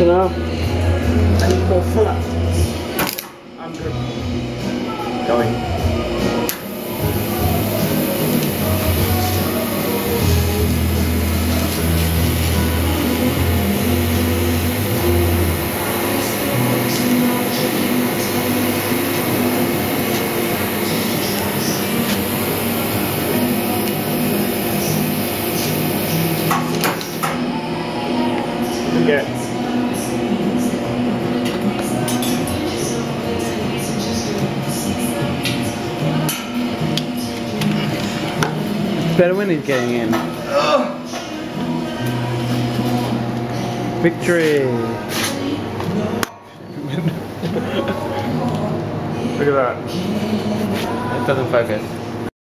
know. I need more flat. I'm good. Going. Yeah. Better when he's getting in. Victory! Look at that. It doesn't focus.